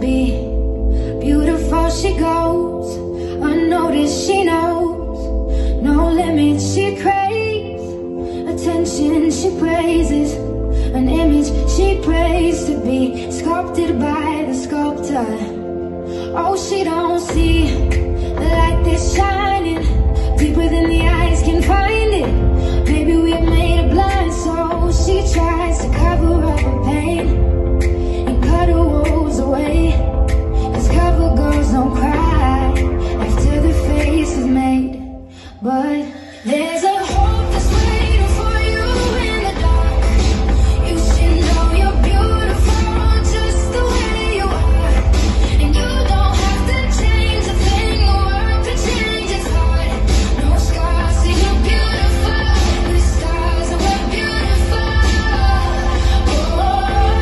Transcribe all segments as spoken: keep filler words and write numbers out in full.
be. Beautiful she goes, unnoticed she knows. No limits she craves, attention she praises. An image she prays to be sculpted by the sculptor. Oh, she don't see the light that's shining deeper than the eyes can find it. Maybe we made a blind soul. She tries to cover up her pain and cut her woes away. Cause cover girls don't cry after the face is made. But there's a hope that's waiting for you in the dark. You should know you're beautiful just the way you are. And you don't have to change a thing, the world could change its heart. No scars, see you're beautiful. The stars are we're beautiful. Oh, oh,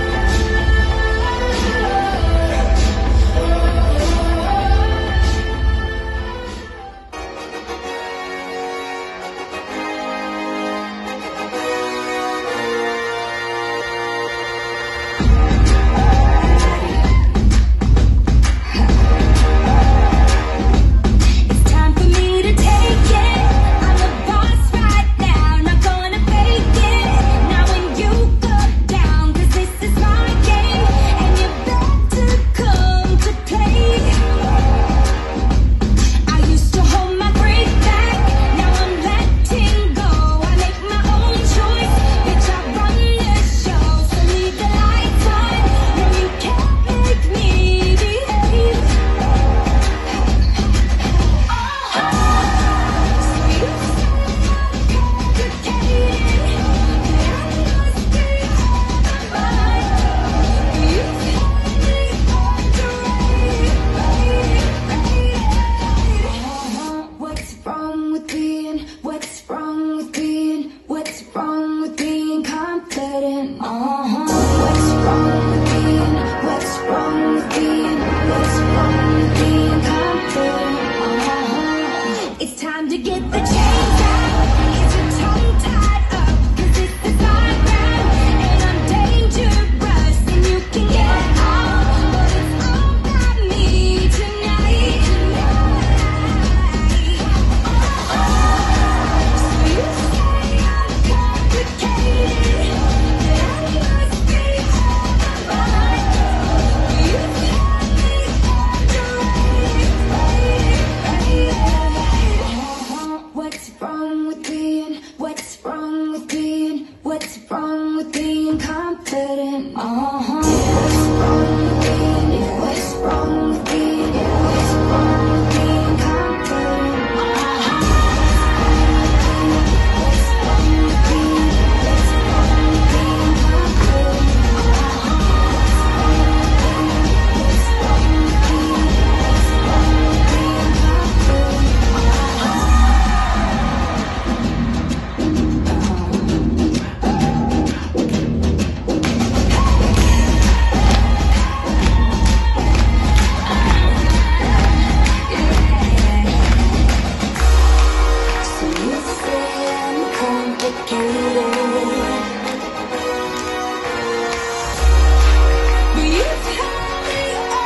it's time for me to take it. I'm the boss right now, not gonna fake it. Now when you go down, cause this is my game, and you're back to come to play. I used to hold my breath back, now I'm letting go. I make my own choice, bitch, I run this show. So leave the lights on, no you can't make me behave. What's wrong with being, what's wrong with being, what's wrong with being confident? Uh-huh. What's wrong with being, what's wrong with being, what's wrong with being confident? Uh-huh. It's time to get the chains out, get your tongue tied up, cause this is my round, and I'm dangerous, and you can get out, but it's all about me tonight. So you say I'm complicated, that I must be out of line. You tell me underrated. What's wrong with being, what's wrong with being, what's wrong with being confident? Uh-huh. What's wrong with being, what's wrong with being, what's wrong with being confident? Uh-huh. What's wrong with being, what's wrong with being confident? Uh-huh. What's wrong with being, what's wrong with being confident? So you say I'm complicated, but you tell me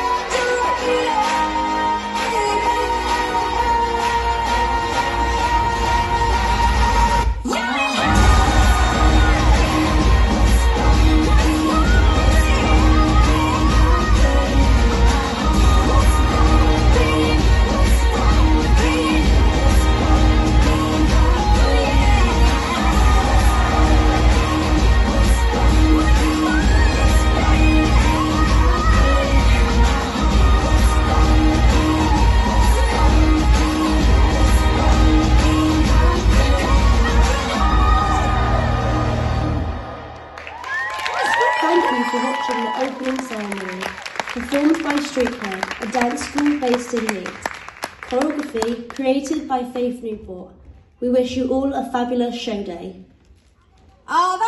Thank you for watching the opening ceremony, performed by Streetcar, a dance school based in Leeds. Choreography created by Faith Newport. We wish you all a fabulous show day. Oh,